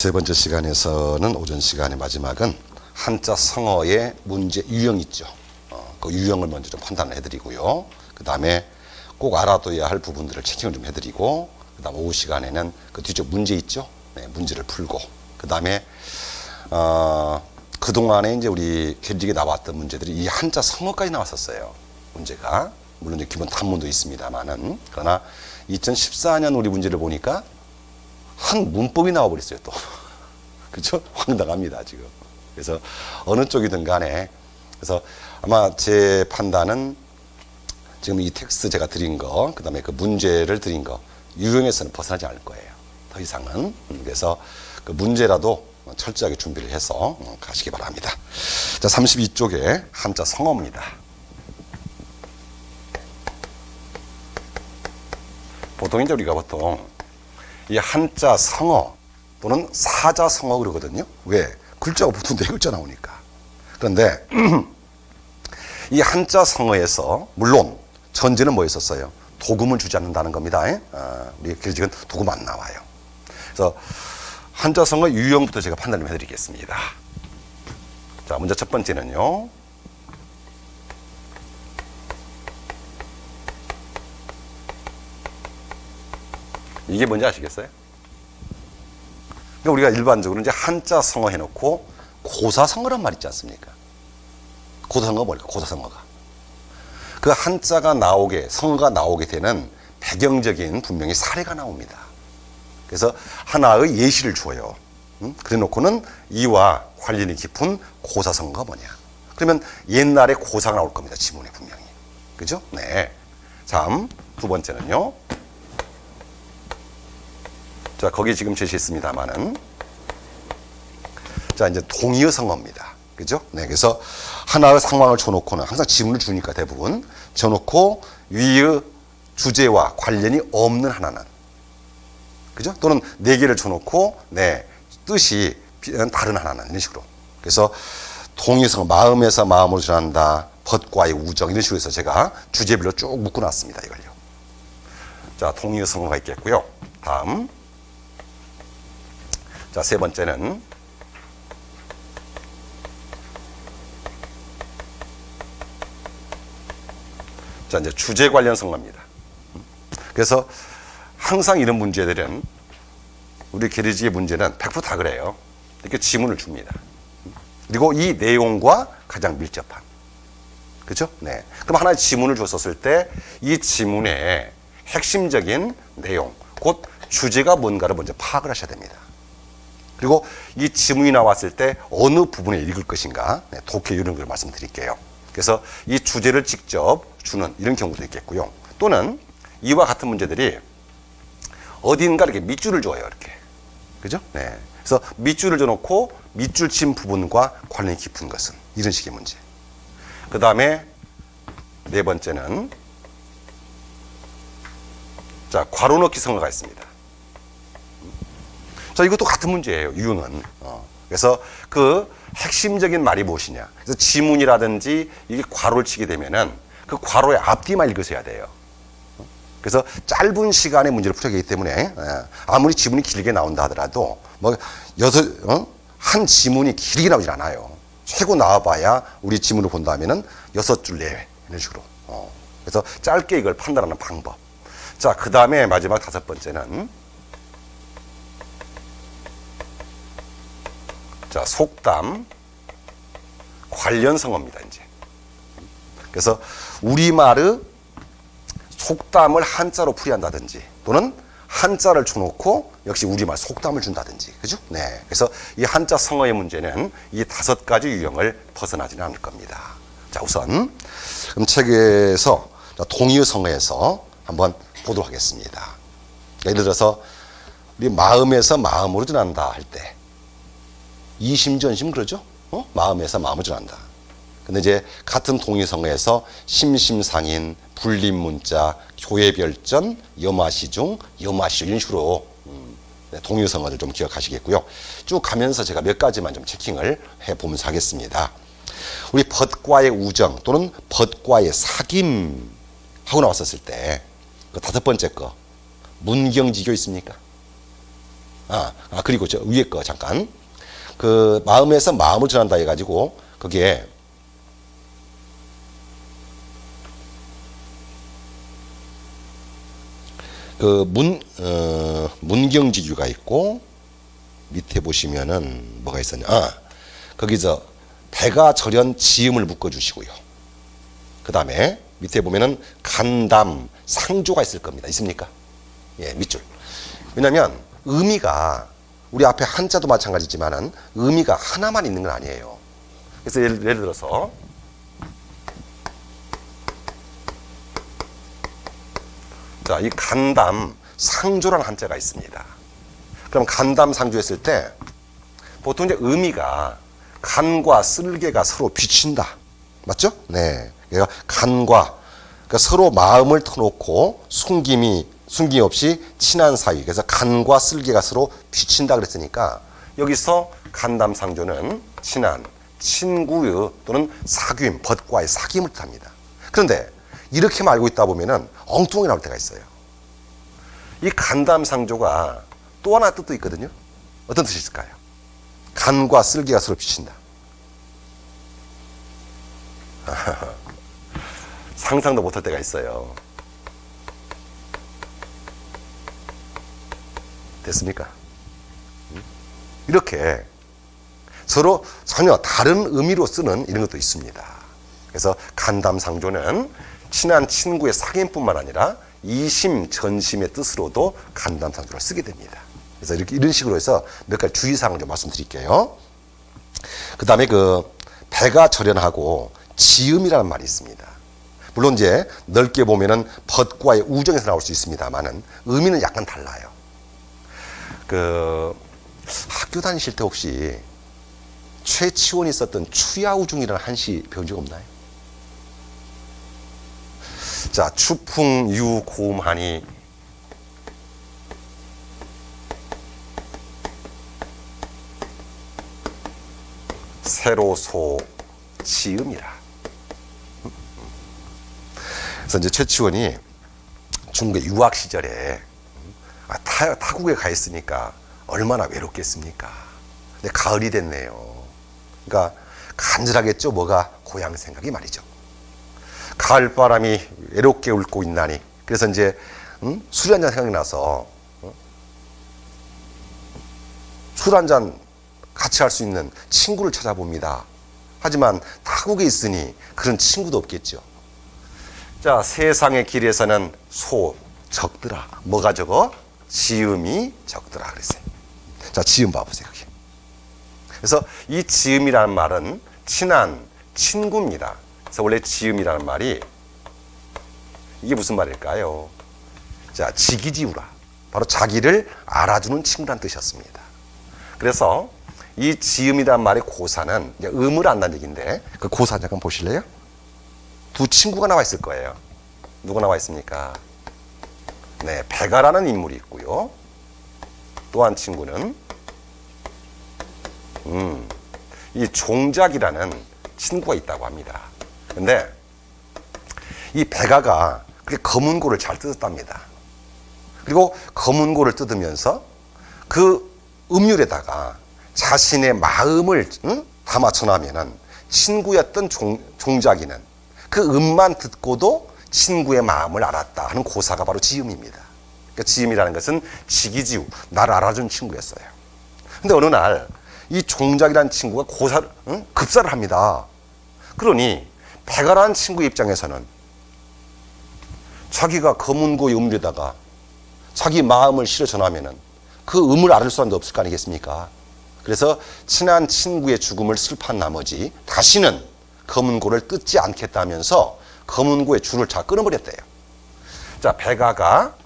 세 번째 시간에서는 오전 시간의 마지막은 한자 성어의 문제 유형 있죠. 그 유형을 먼저 좀 판단을 해드리고요. 그 다음에 꼭 알아둬야 할 부분들을 체킹을 좀 해드리고, 그 다음 오후 시간에는 그 뒤쪽 문제 있죠. 네, 문제를 풀고, 그 다음에 그동안에 이제 우리 계직에 나왔던 문제들이 이 한자 성어까지 나왔었어요. 문제가. 물론 이제 기본 단문도 있습니다만은. 그러나 2014년 우리 문제를 보니까 한 문법이 나와버렸어요, 또. 그렇죠? 황당합니다, 지금. 그래서 어느 쪽이든 간에. 그래서 아마 제 판단은 지금 이 텍스트 제가 드린 거, 그 다음에 그 문제를 드린 거, 유형에서는 벗어나지 않을 거예요. 더 이상은. 그래서 그 문제라도 철저하게 준비를 해서 가시기 바랍니다. 자, 32쪽에 한자 성어입니다. 보통 이제 우리가 보통 이 한자 성어 또는 사자 성어 그러거든요. 왜? 글자가 보통 네 글자 나오니까. 그런데 이 한자 성어에서 물론 전제는 뭐였었어요? 도금을 주지 않는다는 겁니다. 우리 결직은 도금 안 나와요. 그래서 한자 성어 유형부터 제가 판단을 해드리겠습니다. 자, 먼저 첫 번째는요. 이게 뭔지 아시겠어요? 그러니까 우리가 일반적으로 이제 한자 성어 해놓고 고사성어란 말 있지 않습니까? 고사성어가 뭘까? 고사성어가. 그 한자가 나오게, 성어가 나오게 되는 배경적인 분명히 사례가 나옵니다. 그래서 하나의 예시를 줘요. 그래 놓고는 이와 관련이 깊은 고사성어가 뭐냐. 그러면 옛날에 고사가 나올 겁니다. 지문에 분명히. 그죠? 네. 다음, 두 번째는요. 자, 거기 지금 제시했습니다만은. 자, 이제 동의어 성어입니다. 그죠? 네. 그래서 하나의 상황을 줘놓고는 항상 지문을 주니까 대부분 줘놓고 위의 주제와 관련이 없는 하나는. 그죠? 또는 네 개를 줘놓고, 네. 뜻이 다른 하나는. 이런 식으로. 그래서 동의어 성어, 마음에서 마음으로 전한다. 벗과의 우정. 이런 식으로 해서 제가 주제별로 쭉 묶어놨습니다. 이걸요. 자, 동의어 성어가 있겠고요. 다음. 자, 세 번째는 자, 이제 주제 관련 성어입니다. 그래서 항상 이런 문제들은 우리 계리지의 문제는 100% 다 그래요. 이렇게 지문을 줍니다. 그리고 이 내용과 가장 밀접한. 그렇죠? 네. 그럼 하나의 지문을 줬었을 때 이 지문의 핵심적인 내용, 곧 주제가 뭔가를 먼저 파악을 하셔야 됩니다. 그리고 이 지문이 나왔을 때 어느 부분에 읽을 것인가, 네, 독해 이런 걸 말씀드릴게요. 그래서 이 주제를 직접 주는 이런 경우도 있겠고요. 또는 이와 같은 문제들이 어딘가 이렇게 밑줄을 줘요. 이렇게. 그죠? 네. 그래서 밑줄을 줘놓고 밑줄 친 부분과 관련이 깊은 것은 이런 식의 문제. 그 다음에 네 번째는 자, 괄호 넣기 성어가 있습니다. 자, 이것도 같은 문제예요. 유형은. 그래서 그 핵심적인 말이 무엇이냐. 그래서 지문이라든지 이게 괄호를 치게 되면은 그 괄호의 앞뒤만 읽으셔야 돼요. 그래서 짧은 시간에 문제를 풀어야 하기 때문에 아무리 지문이 길게 나온다 하더라도 뭐 한 지문이 길게 나오질 않아요. 최고 나와봐야 우리 지문을 본다면은 6줄 내외 이런 식으로. 그래서 짧게 이걸 판단하는 방법. 자, 그 다음에 마지막 다섯 번째는 자, 속담 관련 성어입니다, 이제. 그래서 우리말의 속담을 한자로 풀이한다든지 또는 한자를 줘놓고 역시 우리말 속담을 준다든지. 그죠? 네. 그래서 이 한자 성어의 문제는 이 5가지 유형을 벗어나지는 않을 겁니다. 자, 우선 그럼 책에서 동의어 성어에서 한번 보도록 하겠습니다. 예를 들어서 우리 마음에서 마음으로 전한다 할 때 이심전심 그러죠? 마음에서 마음으로 전한다. 근데 이제 같은 동의성어에서 심심상인, 불림문자, 교회별전, 염화시중, 염화시 이런 식으로 동의성어를 좀 기억하시겠고요. 쭉 가면서 제가 몇 가지만 좀 체킹을 해보면서 하겠습니다. 우리 벗과의 우정 또는 벗과의 사귐 하고 나왔었을 때 그 5번째 거 문경지교 있습니까? 그리고 저 위에 거 잠깐. 그 마음에서 마음을 전한다 해가지고 거기에 그 문경지규가 있고 밑에 보시면은 뭐가 있었냐. 거기서 배가 절연 지음을 묶어주시고요. 그 다음에 밑에 보면은 간담 상조가 있을 겁니다. 있습니까? 예, 밑줄. 왜냐면 의미가 우리 앞에 한자도 마찬가지지만은 의미가 하나만 있는 건 아니에요. 그래서 예를 들어서 자, 이 간담 상조라는 한자가 있습니다. 그럼 간담 상조 했을 때 보통 이제 의미가 간과 쓸개가 서로 비친다. 맞죠? 네. 그러니까 간과 그러니까 서로 마음을 터놓고 숨김이 없이 친한 사이. 그래서 간과 쓸개가 서로 비친다 그랬으니까 여기서 간담 상조는 친한 친구의 또는 사귐, 벗과의 사귐을 뜻합니다. 그런데 이렇게만 알고 있다 보면은 엉뚱하게 나올 때가 있어요. 이 간담 상조가 또 하나 뜻도 있거든요. 어떤 뜻이 있을까요? 간과 쓸개가 서로 비친다. 상상도 못할 때가 있어요. 됐습니까? 이렇게 서로 전혀 다른 의미로 쓰는 이런 것도 있습니다. 그래서 간담상조는 친한 친구의 사귐뿐만 아니라 이심 전심의 뜻으로도 간담상조를 쓰게 됩니다. 그래서 이렇게 이런 식으로 해서 몇 가지 주의사항을 좀 말씀드릴게요. 그 다음에 그 배가 절연하고 지음이라는 말이 있습니다. 물론 이제 넓게 보면은 벗과의 우정에서 나올 수 있습니다만은 의미는 약간 달라요. 그 학교 다니실 때 혹시 최치원이 썼던 추야우중이라는 한시 배운 적 없나요? 자, 추풍유고음하니 세로소 지음이라. 그래서 이제 최치원이 중국의 유학 시절에 타국에 가 있으니까 얼마나 외롭겠습니까? 근데 가을이 됐네요. 그러니까 간절하겠죠. 뭐가? 고향 생각이 말이죠. 가을바람이 외롭게 울고 있나니. 그래서 이제 술 한잔 생각이 나서 술 한잔 같이 할 수 있는 친구를 찾아봅니다. 하지만 타국에 있으니 그런 친구도 없겠죠. 자, 세상의 길에서는 소 적더라. 뭐가 적어? 지음이 적더라 그랬어요. 자, 지음 봐보세요. 여기. 그래서 이 지음이라는 말은 친한 친구입니다. 그래서 원래 지음이라는 말이 이게 무슨 말일까요? 자, 지기지우라. 바로 자기를 알아주는 친구란 뜻이었습니다. 그래서 이 지음이라는 말의 고사는 이제 음을 안다는 얘기인데 그 고사 잠깐 보실래요? 두 친구가 나와 있을 거예요. 누가 나와 있습니까? 네, 배가라는 인물이 있고요. 또 한 친구는 이 종작이라는 친구가 있다고 합니다. 근데 이 배가가 그렇게 검은고를 잘 뜯었답니다. 그리고 검은고를 뜯으면서 그 음률에다가 자신의 마음을 담아 전하면은 친구였던 종작이는 그 음만 듣고도 친구의 마음을 알았다 하는 고사가 바로 지음입니다. 그러니까 지음이라는 것은 지기지우, 나를 알아준 친구였어요. 근데 어느 날 이 종작이라는 친구가 고사를 급사를 합니다. 그러니 배가라는 친구 입장에서는 자기가 검은고의 음률에다가 자기 마음을 실어 전하면은 그 음을 알을 수는 없을 거 아니겠습니까? 그래서 친한 친구의 죽음을 슬퍼한 나머지 다시는 검은고를 뜯지 않겠다면서 검은고의 줄을 다 끊어버렸대요. 자, 배가가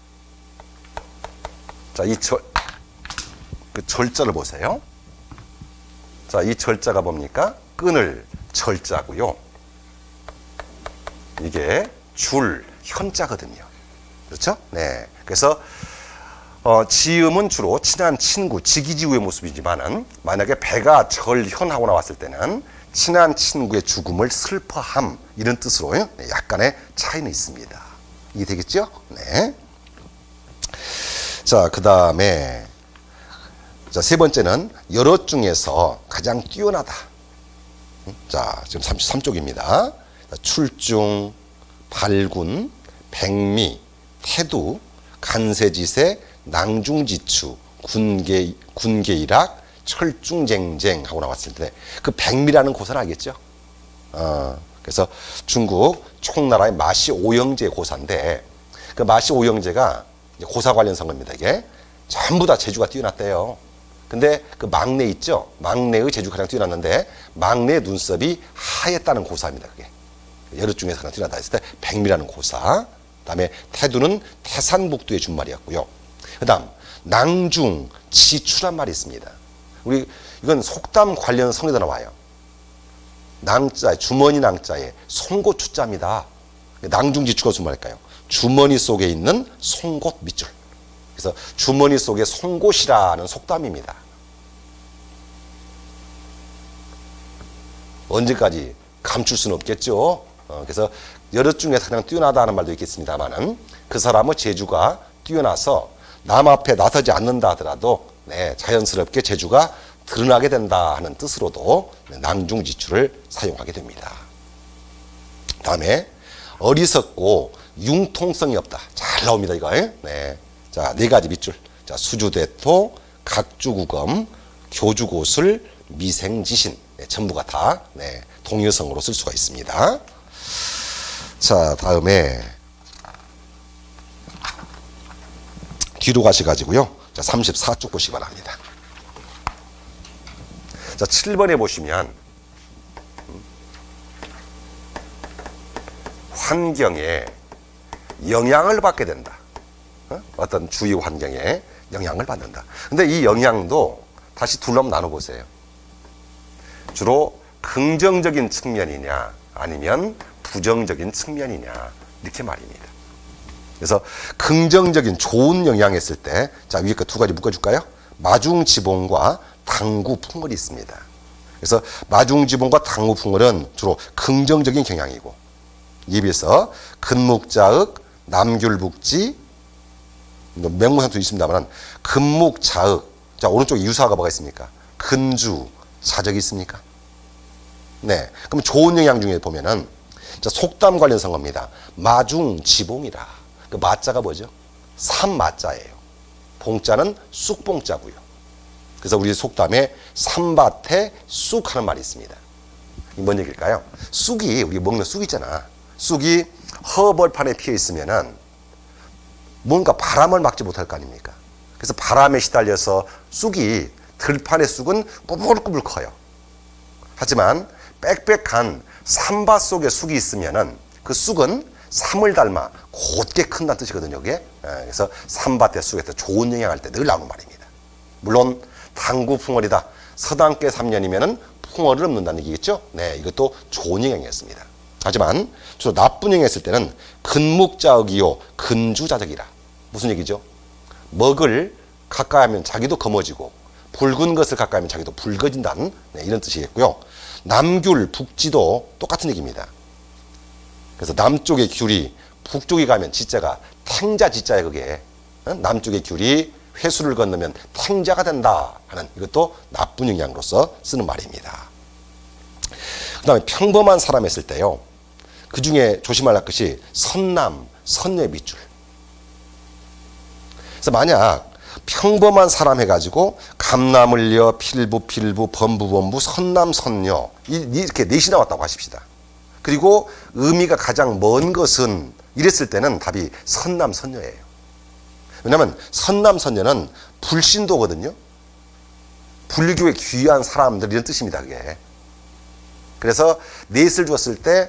자, 그 절자를 보세요. 자, 이 절자가 뭡니까? 끊을 절자고요. 이게 줄 현자거든요. 그렇죠? 네. 그래서 지음은 주로 친한 친구, 지기지우의 모습이지만은 만약에 배가 절현하고 나왔을 때는 친한 친구의 죽음을 슬퍼함 이런 뜻으로 약간의 차이는 있습니다. 이게 되겠죠? 네. 자, 그 다음에 자, 세 번째는 여럿 중에서 가장 뛰어나다. 자, 지금 33쪽입니다. 출중, 발군, 백미, 태두, 간세지세, 낭중지추, 군계일학, 철중쟁쟁 하고 나왔을 때 그 백미라는 고사는 알겠죠? 그래서 중국 총나라의 마시 오영제 고사인데 그 마시 오영제가 고사 관련 선거입니다. 이게 전부 다 재주가 뛰어났대요. 근데 그 막내 있죠? 막내의 재주가 가장 뛰어났는데 막내의 눈썹이 하였다는 고사입니다. 그게 여럿 중에서 가장 뛰어나다 했을 때 백미라는 고사. 그다음에 태두는 태산북두의 준말이었고요. 그다음 낭중 지추란 말이 있습니다. 우리 이건 속담 관련 성에도 나와요. 낭자 주머니 낭자에 송곳추자입니다. 낭중지추가 무슨 말일까요? 주머니 속에 있는 송곳 밑줄. 그래서 주머니 속에 송곳이라는 속담입니다. 언제까지 감출 수는 없겠죠. 그래서 여럿 중에서 가장 뛰어나다는 말도 있겠습니다만은 그 사람의 재주가 뛰어나서 남 앞에 나서지 않는다 하더라도 자연스럽게 재주가 드러나게 된다 하는 뜻으로도 낭중지추를 사용하게 됩니다. 다음에 어리석고 융통성이 없다. 잘 나옵니다, 이거. 자, 네 가지 밑줄. 자, 수주대토, 각주구검, 교주고술, 미생지신. 전부가 다 동요성으로 쓸 수가 있습니다. 자, 다음에 뒤로 가셔가지고요. 자, 34쪽 보시기 바랍니다. 자, 7번에 보시면 환경에 영향을 받게 된다. 어떤 주위 환경에 영향을 받는다. 근데 이 영향도 다시 둘로 한번 나눠보세요. 주로 긍정적인 측면이냐 아니면 부정적인 측면이냐 이렇게 말입니다. 그래서 긍정적인 좋은 영향이 있을 때 자, 위에 거 두 가지 묶어줄까요? 마중지봉과 당구풍월이 있습니다. 그래서 마중지봉과 당구풍월은 주로 긍정적인 경향이고 이에 비해서 근묵자흑, 남귤북지 명문상도 있습니다만 근묵자흑 자, 오른쪽에 유사가 뭐가 있습니까? 근주, 사적이 있습니까? 네. 그럼 좋은 영향 중에 보면은 자, 속담 관련 성어입니다. 마중지봉이라. 그 마자가 뭐죠? 삼마자예요. 봉자는 쑥봉자고요. 그래서 우리 속담에 삼밭에 쑥 하는 말이 있습니다. 뭔 얘기일까요? 쑥이 우리 먹는 쑥 있잖아. 쑥이 허벌판에 피어 있으면은 뭔가 바람을 막지 못할 거 아닙니까? 그래서 바람에 시달려서 쑥이 들판의 쑥은 꾸불꾸불 커요. 하지만 빽빽한 삼밭 속에 쑥이 있으면은 그 쑥은 삼을 닮아 곧게 큰다는 뜻이거든요. 이게. 그래서 삼밭의 쑥에서 좋은 영향할 때 늘 나오는 말입니다. 물론 당구풍월이다. 서당께 3년이면은 풍월을 없는다는 얘기겠죠. 네, 이것도 좋은 영향이었습니다. 하지만 주로 나쁜 영향이 있을 때는 근묵자흑이요 근주자적이라. 무슨 얘기죠? 먹을 가까이 하면 자기도 검어지고 붉은 것을 가까이 하면 자기도 붉어진다는 이런 뜻이겠고요. 남귤, 북지도 똑같은 얘기입니다. 그래서 남쪽의 귤이 북쪽에 가면 지자가 탱자 지자에 그게 남쪽의 귤이 회수를 건너면 탱자가 된다 하는 이것도 나쁜 영향으로서 쓰는 말입니다. 그 다음에 평범한 사람 했을 때요. 그 중에 조심할 것이 선남, 선녀의 밑줄. 그래서 만약 평범한 사람 해가지고 감나물려, 필부, 범부, 선남, 선녀 이렇게 넷이 나왔다고 하십시다. 그리고 의미가 가장 먼 것은 이랬을 때는 답이 선남, 선녀예요. 왜냐하면 선남, 선녀는 불신도거든요. 불교에 귀한 사람들 이런 뜻입니다. 그게. 그래서 넷을 주었을 때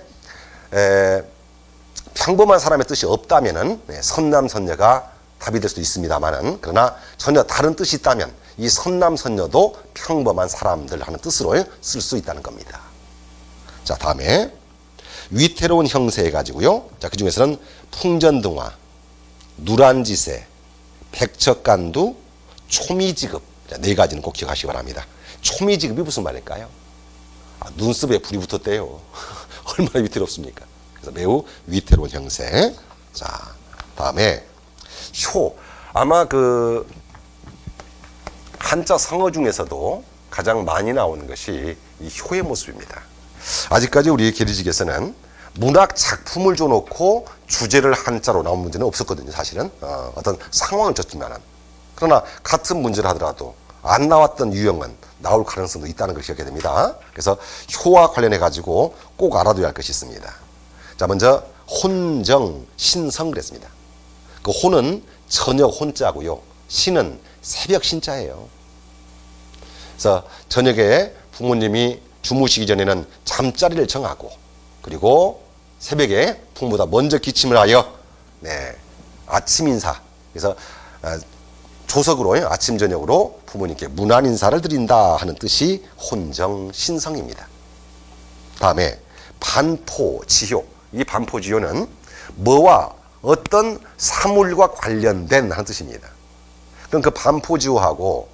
평범한 사람의 뜻이 없다면은 선남, 선녀가 답이 될 수도 있습니다만은 그러나 전혀 다른 뜻이 있다면 이 선남, 선녀도 평범한 사람들 하는 뜻으로 쓸 수 있다는 겁니다. 자, 다음에 위태로운 형세 해가지고요. 자, 그 중에서는 풍전등화, 누란지세, 백척간두, 초미지급. 자, 네 가지는 꼭 기억하시기 바랍니다. 초미지급이 무슨 말일까요? 눈썹에 불이 붙었대요. 얼마나 위태롭습니까? 그래서 매우 위태로운 형세. 자, 다음에 효. 아마 그 한자 성어 중에서도 가장 많이 나오는 것이 이 효의 모습입니다. 아직까지 우리 계리직에서는 문학 작품을 줘놓고 주제를 한자로 나온 문제는 없었거든요. 사실은 어떤 상황을 줬지만은. 그러나 같은 문제를 하더라도 안 나왔던 유형은 나올 가능성도 있다는 걸 기억해야 됩니다. 그래서 효와 관련해 가지고 꼭 알아둬야 할 것이 있습니다. 자, 먼저 혼정, 신성 그랬습니다. 그 혼은 저녁 혼자고요. 신은 새벽 신자예요. 그래서 저녁에 부모님이 주무시기 전에는 잠자리를 정하고, 그리고 새벽에 부모보다 먼저 기침을 하여 아침 인사, 그래서 조석으로 아침 저녁으로 부모님께 문안 인사를 드린다 하는 뜻이 혼정신성입니다. 다음에 반포지효. 이 반포지효는 뭐와 어떤 사물과 관련된 하는 뜻입니다. 그럼 그 반포지효하고,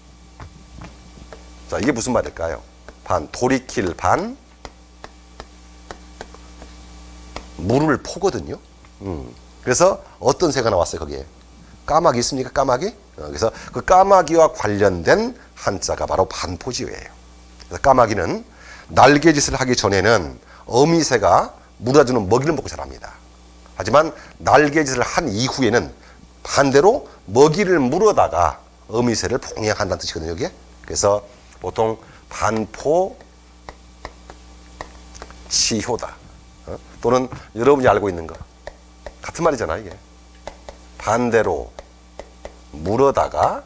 자, 이게 무슨 말일까요? 돌이킬 반, 물을 포거든요. 그래서 어떤 새가 나왔어요, 거기에? 까마귀 있습니까? 까마귀? 그래서 그 까마귀와 관련된 한자가 바로 반포지효예요. 그래서 까마귀는 날개짓을 하기 전에는 어미새가 물어주는 먹이를 먹고 자랍니다. 하지만 날개짓을 한 이후에는 반대로 먹이를 물어다가 어미새를 봉양한다는 뜻이거든요, 여기에. 그래서 보통 반포지효다. 또는 여러분이 알고 있는 거 같은 말이잖아, 이게. 반대로 물어다가,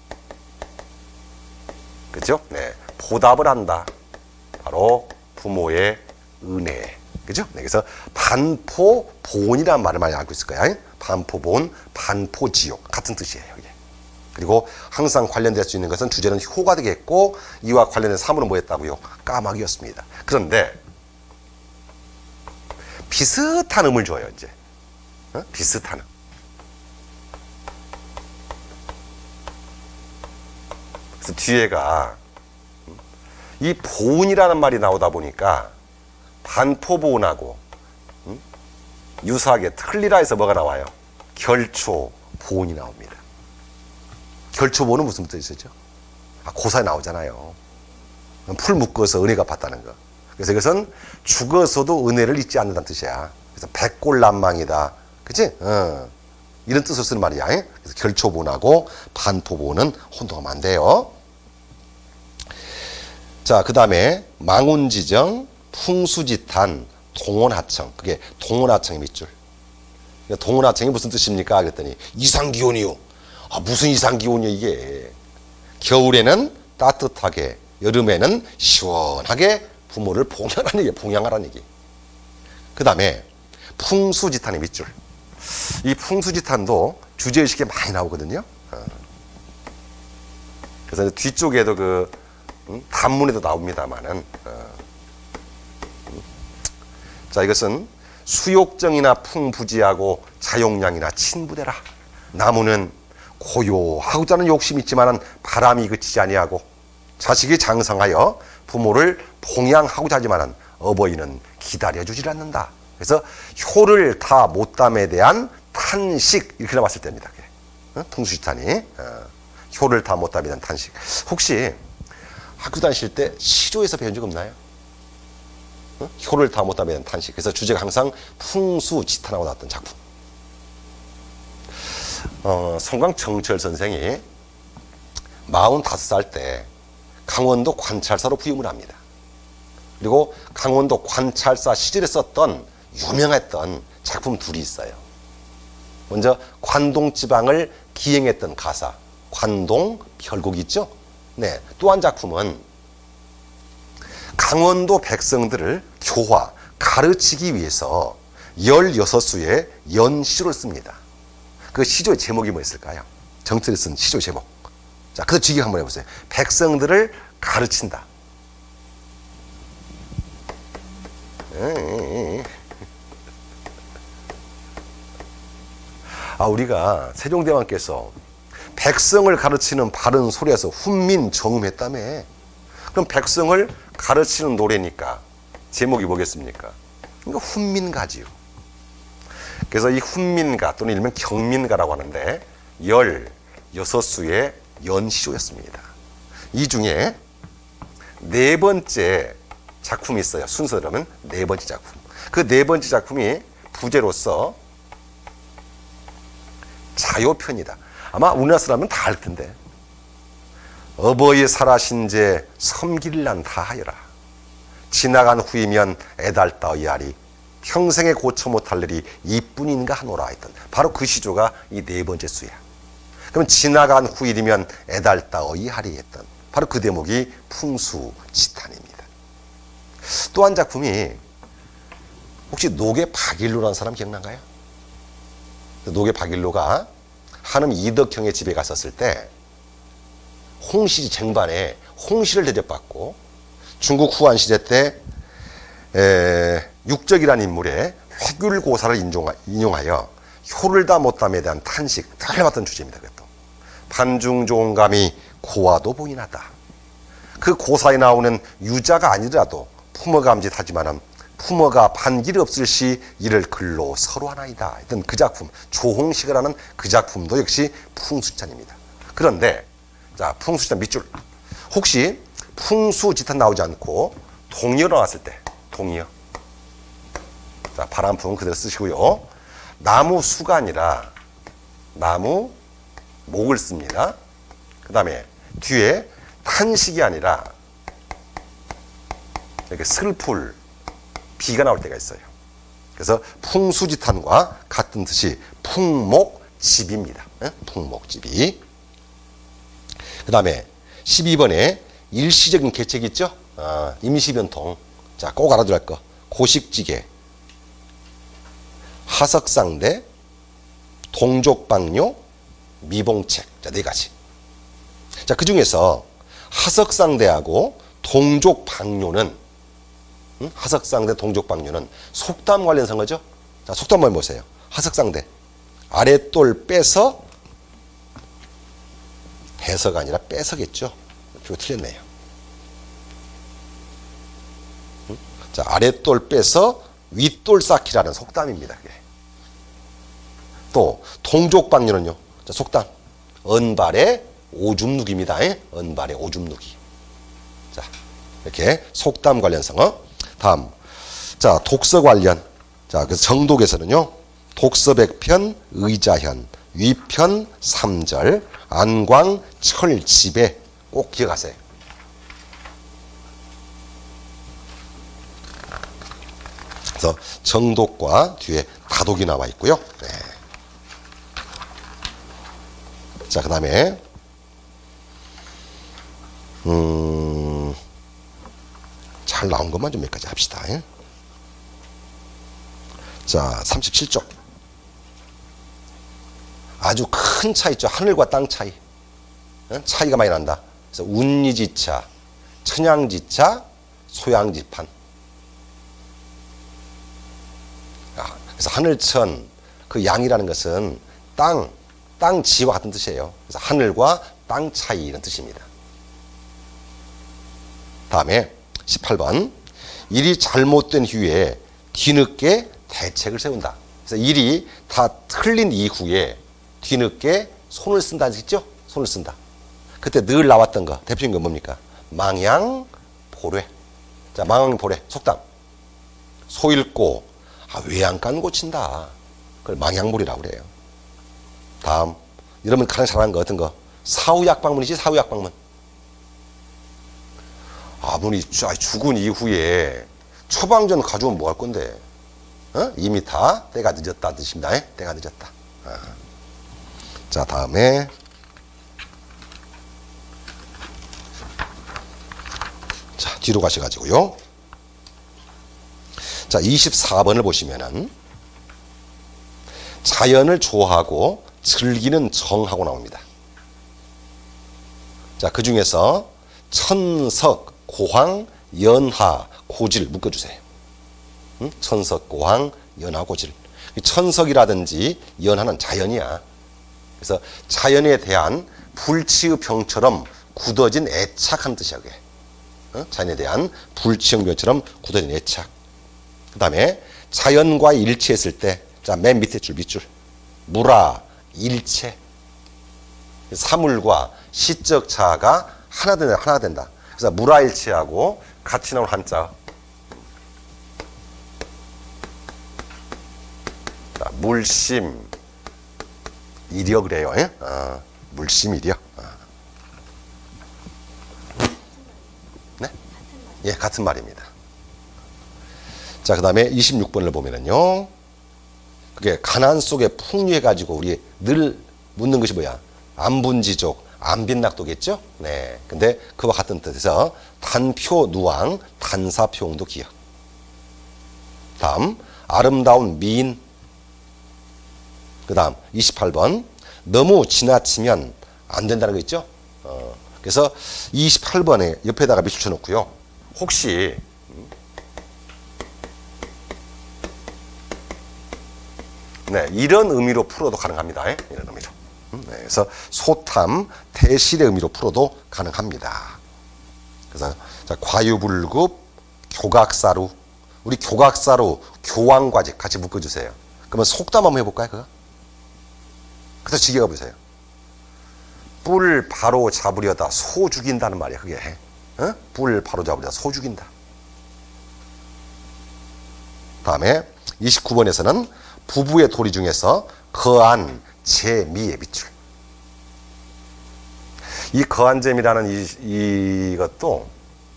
그죠? 네, 보답을 한다. 바로 부모의 은혜, 그죠? 네, 그래서 반포보온이라는 말을 많이 알고 있을 거야. 반포보온, 반포지효 같은 뜻이에요, 이게. 그리고 항상 관련될 수 있는 것은 주제는 효가 되겠고, 이와 관련된 사물은 뭐였다고요? 까마귀였습니다. 그런데 비슷한 음을 줘요, 이제. 비슷한 음. 그래서 뒤에가 이 보온이라는 말이 나오다 보니까 반포보온하고 유사하게 틀리라 해서 뭐가 나와요? 결초보온이 나옵니다. 결초보온은 무슨 뜻이죠? 고사에 나오잖아요. 풀 묶어서 은혜가 받다는 거. 그래서 이것은 죽어서도 은혜를 잊지 않는다는 뜻이야. 그래서 백골난망이다. 그치? 이런 뜻을 쓰는 말이야. 그래서 결초보온하고 반포보온은 혼동하면 안 돼요. 자, 그 다음에 망운지정, 풍수지탄, 동원하청. 그게 동원하청의 밑줄. 동원하청이 무슨 뜻입니까? 그랬더니 이상기온이요. 무슨 이상기온이요 이게. 겨울에는 따뜻하게, 여름에는 시원하게 부모를 봉양하라는 얘기, 봉양하라는 얘기. 그 다음에 풍수지탄의 밑줄. 이 풍수지탄도 주제의식에 많이 나오거든요. 그래서 뒤쪽에도 그 단문에도 나옵니다만은, 자, 이것은 수욕정이나 풍부지하고 자용량이나 친부대라. 나무는 고요하고자 하는 욕심이 있지만은 바람이 그치지 아니하고, 자식이 장성하여 부모를 봉양하고자 하지만은 어버이는 기다려주질 않는다. 그래서 효를 다 못담에 대한 탄식, 이렇게 나왔을 때입니다. 풍수지탄이 효를 다 못담에 대한 탄식. 혹시 학교 다니실 때 시조에서 배운 적 없나요? 효를 다 못담에 대한 탄식. 그래서 주제가 항상 풍수지탄하고 나왔던 작품. 송광정철 선생이 45살 때 강원도 관찰사로 부임을 합니다. 그리고 강원도 관찰사 시절에 썼던 유명했던 작품 둘이 있어요. 먼저 관동지방을 기행했던 가사, 관동 별곡이 있죠. 네, 또 한 작품은 강원도 백성들을 교화, 가르치기 위해서 16수의 연시를 씁니다. 그 시조의 제목이 뭐였을까요? 정철이 쓴 시조 제목. 자, 그래서 직역 한번 해보세요. 백성들을 가르친다. 우리가 세종대왕께서 백성을 가르치는 바른 소리에서 훈민정음했다며. 그럼 백성을 가르치는 노래니까 제목이 뭐겠습니까? 그러니까 훈민가지요. 그래서 이 훈민가 또는 일명 경민가라고 하는데 16수의 연시조였습니다. 이 중에 네 번째 작품이 있어요. 순서로는 네 번째 작품. 그 네 번째 작품이 부제로서 자요편이다. 아마 우리나라 사람은 다 알 텐데. 어버이 살아신제 섬기를 난 다하여라. 지나간 후이면 애달다의하리. 평생에 고쳐 못할 일이 이뿐인가 하노라 했던 바로 그 시조가 이 네 번째 수야. 그럼 지나간 후일이면 애달다의하리 했던 바로 그 대목이 풍수지탄입니다. 또 한 작품이 혹시 노계 박일로라는 사람 기억나가요? 노계 박일로가 한음 이덕형의 집에 갔었을 때 홍시 쟁반에 홍시를 대접받고 중국 후한 시대 때 육적이라는 인물의 회귤고사를 인용하여 효를 다 못담에 대한 탄식, 다 해봤던 주제입니다. 그것도 반중 좋은 감이 고와도 보이나다. 그 고사에 나오는 유자가 아니더라도 품어감짓하지만은 품어가 반길이 없을 시 이를 글로 서로 하나이다 했던 그 작품, 조홍식을 하는 그 작품도 역시 풍수지탄입니다. 그런데 자, 풍수지탄 밑줄. 혹시 풍수지탄 나오지 않고 동의어 나왔을 때 동의어. 자, 바람풍 그대로 쓰시고요. 나무 수가 아니라 나무 목을 씁니다. 그 다음에 뒤에 탄식이 아니라 이렇게 슬플 비가 나올 때가 있어요. 그래서 풍수지탄과 같은 뜻이 풍목집입니다. 풍목집이. 그 다음에 12번에 일시적인 계책이 있죠. 임시변통. 자, 꼭 알아둘 거. 고식지계, 하석상대, 동족방뇨, 미봉책. 자, 네 가지. 자, 그 중에서 하석상대하고 동족방뇨는 하석상대, 동족방뇨는 속담 관련 성어죠. 자, 속담 한번 보세요. 하석상대. 아랫돌 빼서 해서가 아니라 빼서겠죠. 이거 틀렸네요. 자, 아랫돌 빼서 윗돌 쌓기라는 속담입니다. 그게. 또 동족방뇨는요. 자, 속담. 언발의 오줌누기입니다. 언발의 오줌누기. 자, 이렇게 속담 관련 성어. 다음. 자, 독서 관련. 자, 그래서 정독에서는요. 독서백편, 의자현, 위편, 삼절, 안광, 철지배 꼭 기억하세요. 그래서 정독과 뒤에 다독이 나와 있고요. 네. 자, 그 다음에 잘 나온 것만 좀 몇 가지 합시다. 자, 37쪽. 아주 큰 차이 있죠. 하늘과 땅 차이. 차이가 많이 난다. 그래서 운리지차, 천양지차, 소양지판. 그래서 하늘천, 그 양이라는 것은 땅 지와 같은 뜻이에요. 그래서 하늘과 땅 차이 이런 뜻입니다. 다음에 18번. 일이 잘못된 후에 뒤늦게 대책을 세운다. 그래서 일이 다 틀린 이후에 뒤늦게 손을 쓴다 했죠? 손을 쓴다. 그때 늘 나왔던 거, 대표적인 건 뭡니까? 망양보례. 자, 망양보례. 속담. 소 잃고, 외양간 고친다. 그걸 망양보례라고 그래요. 다음. 여러분 가장 잘하는 거 어떤 거? 사후약방문이지, 사후약방문. 아무리 죽은 이후에 처방전 가져오면 뭐 할 건데? 이미 다 때가 늦었다 뜻입니다. 때가 늦었다. 자, 다음에 자, 뒤로 가셔가지고요. 자, 24번을 보시면은 자연을 좋아하고 즐기는 정하고 나옵니다. 자, 그 중에서 천석, 고황, 연하, 고질 묶어주세요. 천석, 고황, 연하, 고질. 천석이라든지 연하는 자연이야. 그래서 자연에 대한 불치의 병처럼 굳어진 애착한 뜻이야. 그게. 자연에 대한 불치의 병처럼 굳어진 애착. 그 다음에 자연과 일치했을 때, 자, 맨 밑에 줄, 밑줄. 무라, 일체. 사물과 시적 자가 하나 된다. 그래서 물화일치하고 같이 나온 한자. 자, 물심 이려 그래요. 물심 이려. 네? 예, 같은 말입니다. 자, 그 다음에 26번을 보면은요. 그게 가난 속에 풍류해가지고 우리 늘 묻는 것이 뭐야? 안분지족, 안빈낙도겠죠? 네. 근데 그와 같은 뜻에서 단표 누왕, 단사표홍도 기억. 다음, 아름다운 미인. 그 다음, 28번. 너무 지나치면 안 된다는 거 있죠? 그래서 28번에 옆에다가 밑줄 쳐놓고요. 혹시 네, 이런 의미로 풀어도 가능합니다. 이런 의미로. 네, 그래서 소탐, 대실의 의미로 풀어도 가능합니다. 그래서 자, 과유불급, 교각사루. 우리 교각사루, 교황과직 같이 묶어주세요. 그러면 속담 한번 해볼까요? 그거? 그래서 지겨가 보세요. 뿔 바로 잡으려다 소 죽인다는 말이야. 그게 뿔 바로 잡으려다 소 죽인다. 다음에 29번에서는 부부의 도리 중에서 거한 재미의 밑줄. 이 거한 재미라는 이것도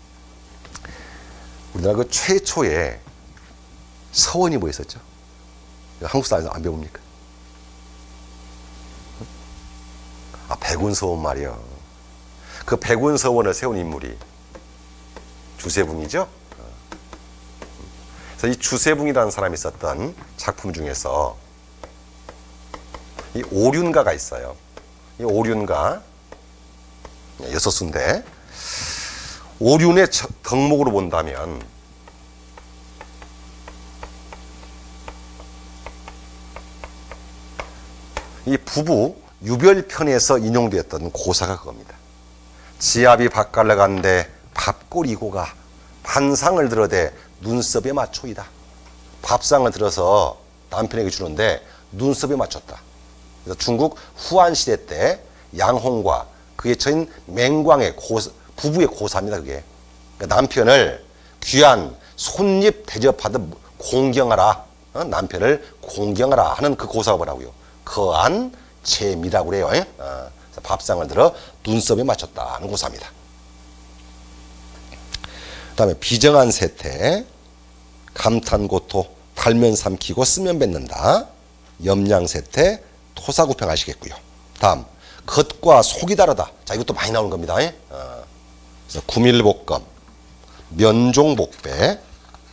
우리나라 그 최초의 서원이 뭐 있었죠? 한국 사람에서 안 배웁니까? 아, 백운서원 말이요. 그 백운서원을 세운 인물이 주세붕이죠. 그래서 이 주세붕이라는 사람이 썼던 작품 중에서 이 오륜가가 있어요. 이 오륜가 6수인데 오륜의 덕목으로 본다면 이 부부 유별편에서 인용되었던 고사가 그겁니다. 지압이 밭갈러 간데 밥꼬리고가 반상을 들어대 눈썹에 맞춰이다. 밥상을 들어서 남편에게 주는데 눈썹에 맞췄다. 그래서 중국 후한 시대 때 양홍과 그의 처인 맹광의 부부의 고사입니다. 그게. 그러니까 남편을 귀한 손님 대접하듯 공경하라. 남편을 공경하라 하는 그 고사가 뭐라고요? 거한 재미라고 그래요. 밥상을 들어 눈썹에 맞췄다 하는 고사입니다. 그 다음에 비정한 세태, 감탄고토, 달면 삼키고 쓰면 뱉는다. 염량세태, 토사구팽 아시겠고요. 다음, 겉과 속이 다르다. 자, 이것도 많이 나오는 겁니다. 그래서 구밀복검, 면종복배,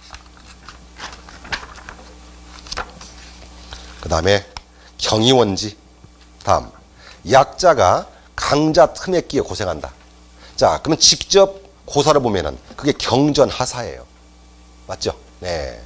그 다음에 경이원지. 다음, 약자가 강자 틈에 끼어 고생한다. 자, 그러면 직접 고사를 보면은 그게 경전하사예요. 맞죠? 네.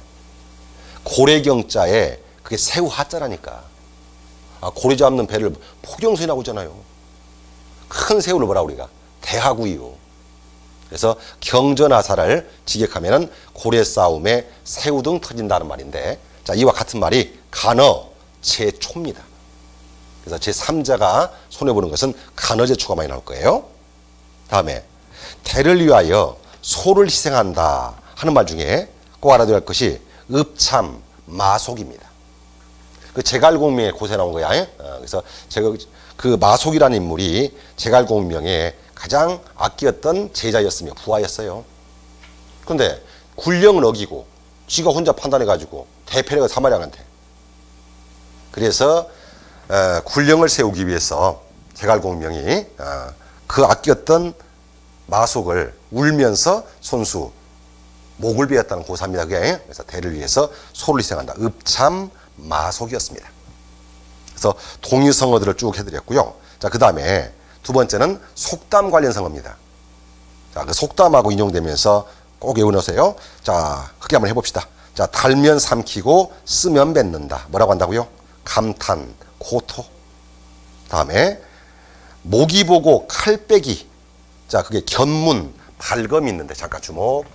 고래경자에 그게 새우 하자라니까. 아, 고래 잡는 배를 포경수에 나오잖아요. 큰 새우를 뭐라 우리가? 대하구이요. 그래서 경전하사를 직역하면은 고래 싸움에 새우 등 터진다는 말인데, 자, 이와 같은 말이 간어 제초입니다. 그래서 제3자가 손해보는 것은 간어제초가 많이 나올 거예요. 다음에 대를 위하여 소를 희생한다 하는 말 중에 꼭 알아둬야 할 것이 읍참 마속입니다. 그 제갈공명에 고세 나온 거야. 그래서 제가 그 마속이라는 인물이 제갈공명의 가장 아끼었던 제자였으며 부하였어요. 그런데 굴령을 어기고 지가 혼자 판단해가지고 대패를 사마량한테. 그래서 굴령을 세우기 위해서 제갈공명이 그 아꼈던 마속을 울면서 손수 목을 베었다는 고사입니다. 그게. 그래서 대를 위해서 소를 희생한다. 읍참 마속이었습니다. 그래서 동의성어들을 쭉 해드렸고요. 자, 그 다음에 두 번째는 속담 관련 성어입니다. 자, 그 속담하고 인용되면서 꼭 외워놓으세요. 자, 크게 한번 해봅시다. 자, 달면 삼키고 쓰면 뱉는다. 뭐라고 한다고요? 감탄, 고토. 다음에 모기 보고 칼 빼기. 자, 그게 견문, 발검이 있는데 잠깐 주목.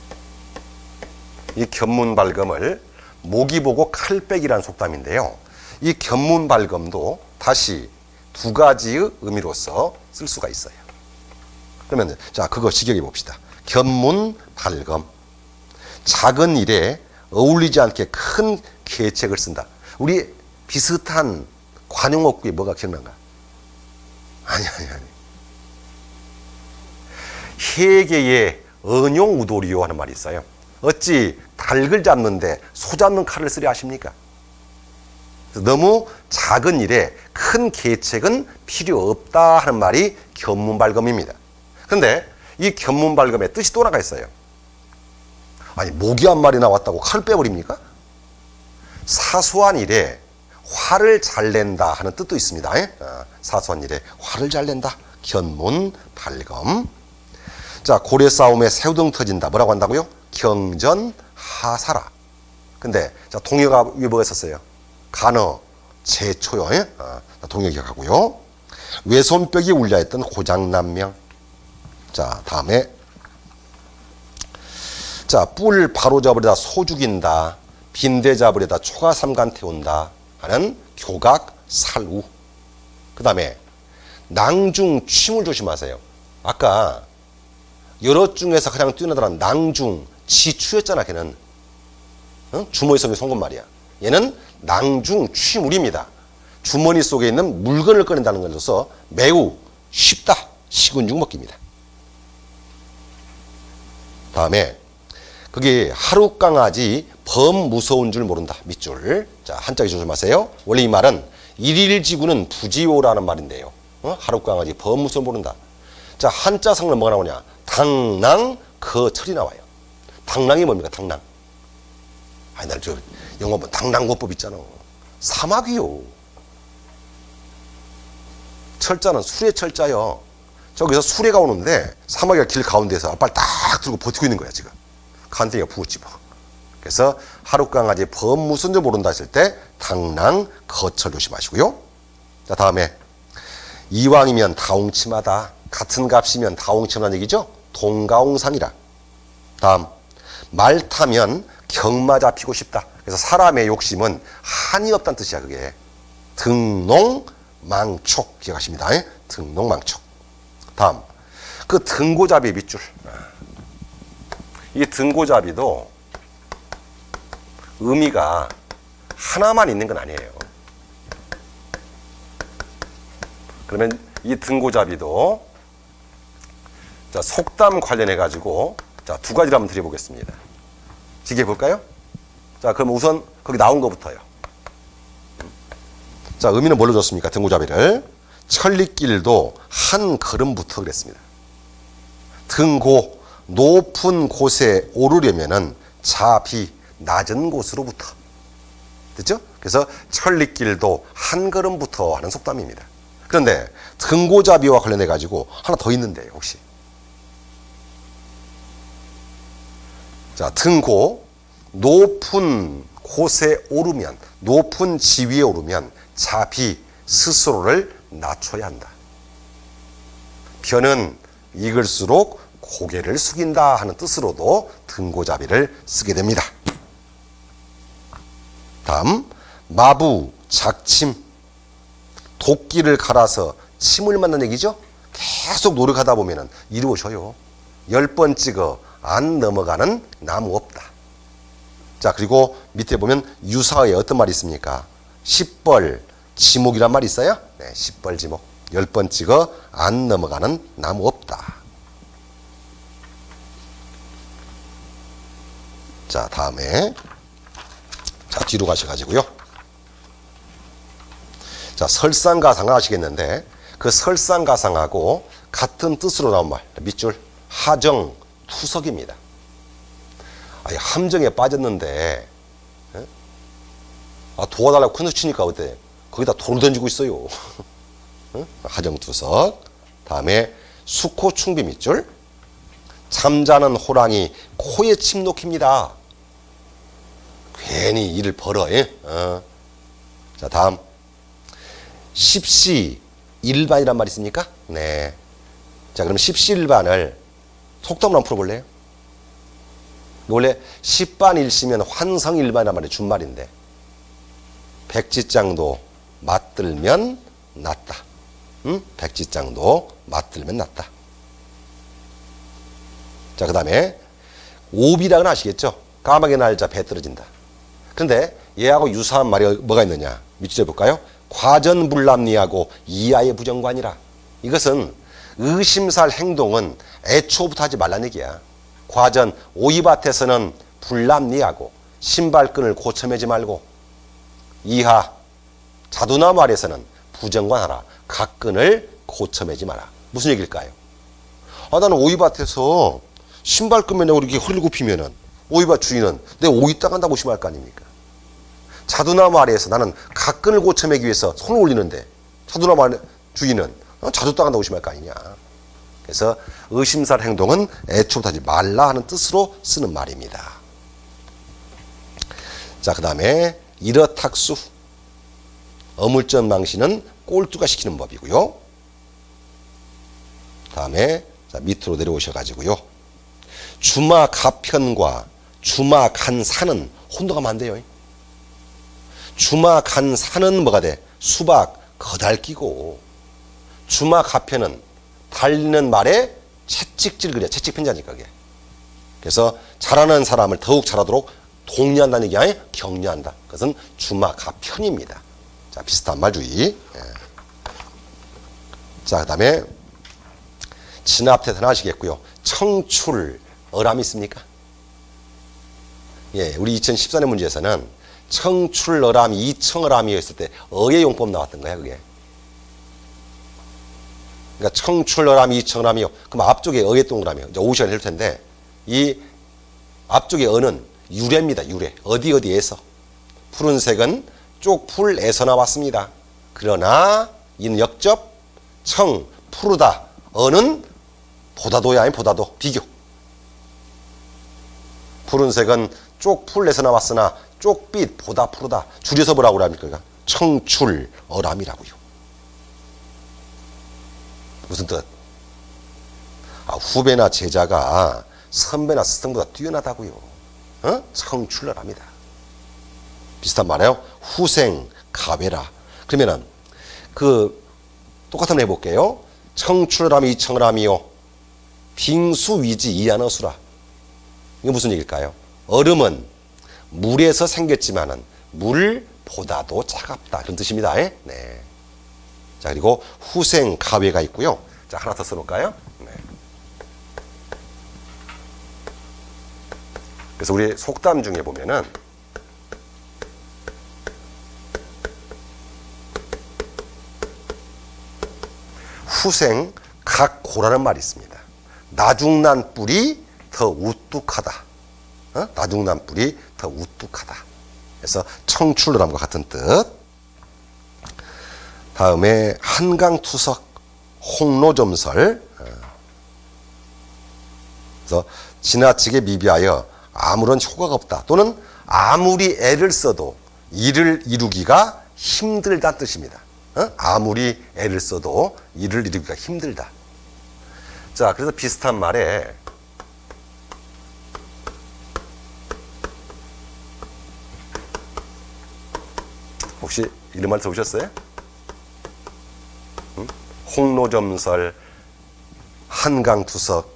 이 견문 발검을 모기 보고 칼 빼기라는 속담인데요. 이 견문발검도 다시 두 가지의 의미로서 쓸 수가 있어요. 그러면 자, 그거 직역해 봅시다. 견문발검. 작은 일에 어울리지 않게 큰 계책을 쓴다. 우리 비슷한 관용어구에 뭐가 기억난가? 아니. 해계의 언용우도리요 하는 말이 있어요. 어찌 닭을 잡는데 소 잡는 칼을 쓰려 하십니까? 너무 작은 일에 큰 계책은 필요 없다 하는 말이 견문발검입니다. 그런데 이 견문발검의 뜻이 또 하나가 있어요. 아니, 모기 한 마리 나왔다고 칼을 빼버립니까? 사소한 일에 화를 잘 낸다 하는 뜻도 있습니다. 사소한 일에 화를 잘 낸다. 견문발검. 자, 고래 싸움에 새우등 터진다. 뭐라고 한다고요? 경전하사라. 근데 자, 동요가 위에 뭐가 있었어요? 간어, 제초요. 동요 기억하고요. 외손뼉이 울려 했던 고장난명. 자, 다음에 자, 뿔 바로 잡으려다 소 죽인다. 빈대 잡으려다 초가 삼간 태운다 하는 교각 살우. 그 다음에 낭중 취물 조심하세요. 아까 여럿 중에서 가장 뛰어나더란 낭중 지추였잖아. 걔는 주머니 속에 송곳 말이야. 얘는 낭중 취물입니다. 주머니 속에 있는 물건을 꺼낸다는 것으로서 매우 쉽다. 식은죽 먹기입니다. 다음에 그게 하루 강아지 범 무서운 줄 모른다. 밑줄. 자, 한자기 조심하세요. 원래 이 말은 일일지구는 부지오라는 말인데요. 하루 강아지 범 무서운 모른다. 자, 한자 성은 뭐가 나오냐? 당랑 거철이 나와요. 당랑이 뭡니까? 당랑. 아니, 날 저 영어 뭐 당랑고법 있잖아. 사막이요. 철자는 수레 철자요. 저기서 수레가 오는데 사막이가 길 가운데서 앞발 딱 들고 버티고 있는 거야 지금. 간땡이가 부어집어. 그래서 하루 강아지 범 무슨 줄 모른다 했을 때 당랑 거철 조심하시고요. 자, 다음에 이왕이면 다홍침하다. 같은 값이면 다홍침하다는 얘기죠. 동가홍상이라. 다음 말 타면 경마 잡히고 싶다. 그래서 사람의 욕심은 한이 없다는 뜻이야. 그게 등농망촉 기억하십니다. 등농망촉. 다음 그 등고잡이 밑줄. 이 등고잡이도 의미가 하나만 있는 건 아니에요. 그러면 이 등고잡이도 자, 속담 관련해 가지고 자, 두 가지를 한번 드려보겠습니다. 지게 볼까요? 자, 그럼 우선 거기 나온 것부터요. 자, 의미는 뭘로 줬습니까? 등고잡이를 천리길도 한 걸음부터 그랬습니다. 등고 높은 곳에 오르려면은 자비 낮은 곳으로부터. 됐죠? 그래서 천리길도 한 걸음부터 하는 속담입니다. 그런데 등고잡이와 관련해 가지고 하나 더 있는데요. 혹시 자, 등고 높은 곳에 오르면, 높은 지위에 오르면 자비 스스로를 낮춰야 한다. 변은 익을수록 고개를 숙인다 하는 뜻으로도 등고잡이를 쓰게 됩니다. 다음 마부, 작침. 도끼를 갈아서 침을 맞는 얘기죠. 계속 노력하다 보면 이루어져요. 10번 찍어 안 넘어가는 나무 없다. 자, 그리고 밑에 보면 유사어에 어떤 말이 있습니까? 10벌 지목이란 말이 있어요. 네, 10벌 지목. 10번 찍어 안 넘어가는 나무 없다. 자, 다음에 자, 뒤로 가셔가지고요. 자, 설상가상을 아시겠는데 그 설상가상하고 같은 뜻으로 나온 말 밑줄 하정 투석입니다. 아니, 함정에 빠졌는데 도와달라고 큰소리 치니까 어때? 거기다 돌을 던지고 있어요. 하정투석. 다음에 수코충비 밑줄. 잠자는 호랑이 코에 침 놓깁니다. 괜히 일을 벌어. 자, 다음 십시일반이란 말이 있습니까? 네. 자, 그럼 십시일반을 속담으로 한번 풀어볼래요? 원래 십반일시면 환성일반이란 말이 준말인데 백지장도 맞들면 낫다. 백지장도 맞들면 낫다. 자, 그 다음에 오비락은 아시겠죠? 까마귀 날자 배 떨어진다. 그런데 얘하고 유사한 말이 뭐가 있느냐? 밑줄에 볼까요? 과전불람리하고 이하의 부정관이라. 이것은 의심살 행동은 애초부터 하지 말란 얘기야. 과전 오이밭에서는 불람리하고 신발끈을 고쳐매지 말고, 이하 자두나무 아래에서는 부정관하라. 각끈을 고쳐매지 마라. 무슨 얘기일까요? 아, 나는 오이밭에서 신발끈 매냐고 이렇게 허리를 굽히면은 오이밭 주인은 내 오이 따간다고 의심할 거 아닙니까? 자두나무 아래에서 나는 각끈을 고쳐매기 위해서 손을 올리는데 자두나무 아래 주인은 자두 따간다고 의심할 거 아니냐. 그래서 의심살 행동은 애초부터 하지 말라 하는 뜻으로 쓰는 말입니다. 자, 그 다음에 이러탁수. 어물전 망신은 꼴뚜가 시키는 법이고요. 다음에 자, 밑으로 내려오셔가지고요. 주마 가편과 주마 간사는 혼동하면 안 돼요. 주마 간사는 뭐가 돼? 수박 거달끼고, 주마 가편은 달리는 말에 채찍질 그래. 채찍편자니까 그게. 그래서 잘하는 사람을 더욱 잘하도록 독려한다는 얘기 아니에요? 격려한다. 그것은 주마 가편입니다. 자, 비슷한 말 주의. 예. 자, 그 다음에 진압태세는 아시겠고요. 청출 어람이 있습니까? 예, 우리 2014년 문제에서는 청출 어람이 이청어람이었을 때 어의 용법 나왔던 거야, 그게. 그러니까 청출 어람이 이청어람이요. 그럼 앞쪽에 어의 동그라미요. 이제 5시간 해줄 텐데, 이 앞쪽에 어는 유래입니다, 유래. 어디에서. 푸른색은 쪽풀에서 나왔습니다. 그러나 이는 역접, 청, 푸르다. 어는 보다도야, 아니 보다도. 비교. 푸른색은 쪽풀에서 나왔으나 쪽빛 보다 푸르다. 줄여서 뭐라고 합니까? 청출 어람이라고요. 무슨 뜻? 아, 후배나 제자가 선배나 스승보다 뛰어나다고요. 어? 청출 어람이다. 비슷한 말이에요. 후생 가외라. 그러면은 그 똑같은 거 해볼게요. 청출어람이 이청어람이요. 빙수위지 이안어수라. 이게 무슨 얘기일까요? 얼음은 물에서 생겼지만은 물보다도 차갑다. 그런 뜻입니다. 네. 자, 그리고 후생 가외가 있고요. 자, 하나 더 써놓을까요? 네. 그래서 우리 속담 중에 보면은 후생 각고라는 말이 있습니다. 나중난 뿔이 더 우뚝하다. 나중난 뿔이 더 우뚝하다. 그래서 청출어람과 같은 뜻. 다음에 한강투석, 홍로점설. 그래서 지나치게 미비하여 아무런 효과가 없다. 또는 아무리 애를 써도 이를 이루기가 힘들다는 뜻입니다. 아무리 애를 써도 이를 이루기가 힘들다. 자, 그래서 비슷한 말에 혹시 이런 말 들어보셨어요? 홍로점설, 한강투석,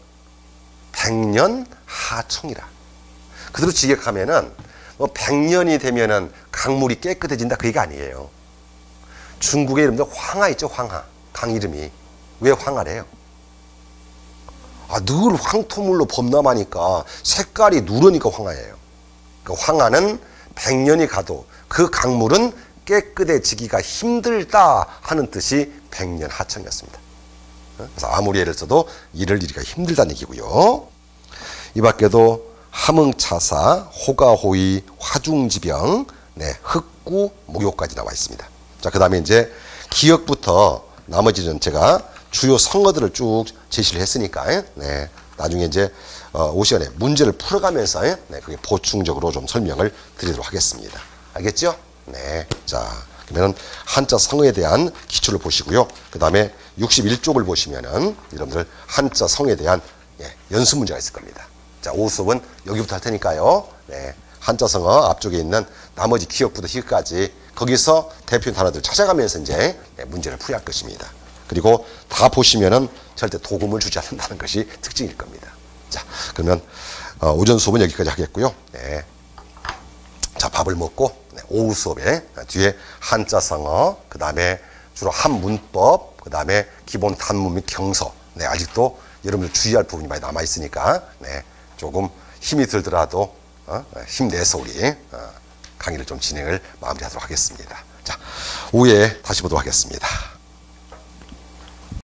백년하청이라. 그대로 직역하면은 뭐 100년이 되면은 강물이 깨끗해진다, 그 얘기가 아니에요. 중국의 이름도 황하 있죠, 황하. 강 이름이. 왜 황하래요? 아, 늘 황토물로 범람하니까 색깔이 누르니까 황하예요. 그러니까 황하는 100년이 가도 그 강물은 깨끗해지기가 힘들다 하는 뜻이 백년하청이었습니다. 그래서 아무리 애를 써도 이를 이루기가 힘들다는 얘기고요. 이 밖에도 함흥차사, 호가호의, 화중지병, 네, 흑구, 목욕까지 나와 있습니다. 자, 그 다음에 이제 기역부터 나머지는 제가 주요 성어들을 쭉 제시를 했으니까, 네, 나중에 이제 5시간에 문제를 풀어가면서, 네, 그게 보충적으로 좀 설명을 드리도록 하겠습니다. 알겠죠? 네. 자, 그러면 한자 성어에 대한 기초를 보시고요. 그 다음에 61쪽을 보시면은 여러분들 한자 성어에 대한 연습 문제가 있을 겁니다. 자, 오후 수업은 여기부터 할 테니까요. 네. 한자 성어 앞쪽에 있는 나머지 기역부터 희까지 거기서 대표 단어들 찾아가면서 이제 문제를 풀이할 것입니다. 그리고 다 보시면은 절대 도금을 주지 않는다는 것이 특징일 겁니다. 자, 그러면 오전 수업은 여기까지 하겠고요. 네. 자, 밥을 먹고 오후 수업에 뒤에 한자성어, 그 다음에 주로 한문법, 그 다음에 기본 단문 및 경서. 네, 아직도 여러분들 주의할 부분이 많이 남아 있으니까 네, 조금 힘이 들더라도 힘내서 우리 강의를 좀 진행을 마무리하도록 하겠습니다. 자, 오후에 다시 보도록 하겠습니다.